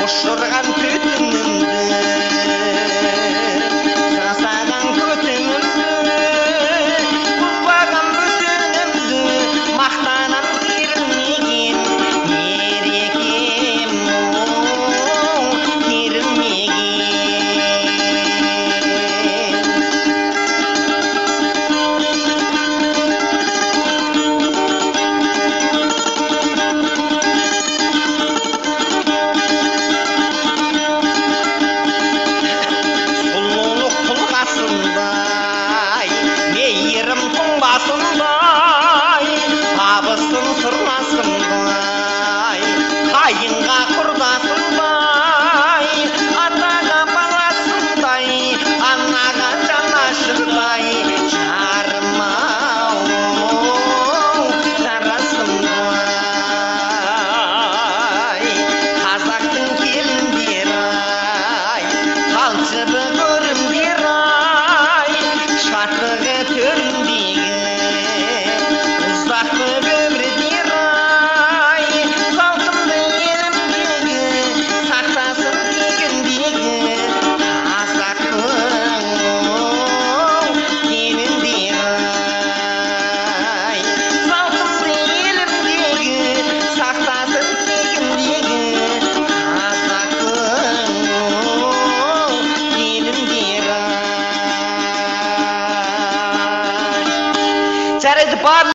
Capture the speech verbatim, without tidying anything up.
ұшырған түтінімді, жасаған көтінімді, бұлбаған бүтінімді, мақтанам керілмеген мерекем, керілмеген. Табысын сырласындай, қайынға құрдасындай, атаға баласындай, анаға жанашырдай, жарым-ау, жарасымдай. Қазақтың келіндері-ай, қалжыбы көрімдері-ай, шаттығы төріндегі жарайды бар